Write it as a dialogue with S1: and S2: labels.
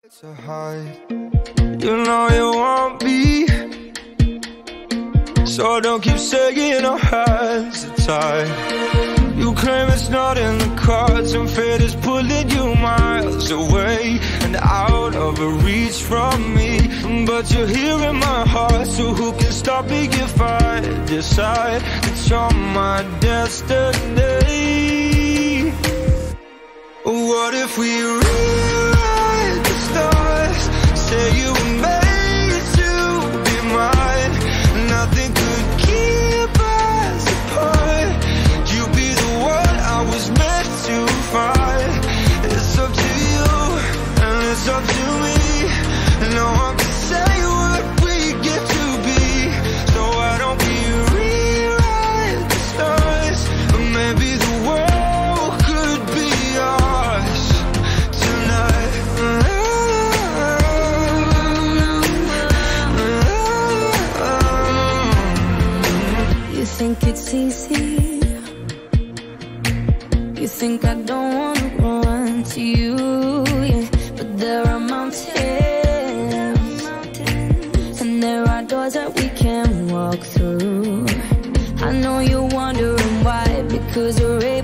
S1: To hide, you know you want me, so don't keep saying our hands are tied. You claim it's not in the cards, and fate is pulling you miles away and out of reach from me. But you're here in my heart, so who can stop me if I decide that you're my destiny? What if we rewrite the stars? Say you were made to be mine. Nothing could keep us apart. You be the one I was meant to find. It's up to you and it's up to me. No one can say what we get to be. So why don't we rewrite the stars? Or maybe the world could be ours tonight.
S2: You think it's easy? You think I don't wanna run to you, yeah. But there are mountains, and there are doors that we can walk through. I know you're wondering why, because we're able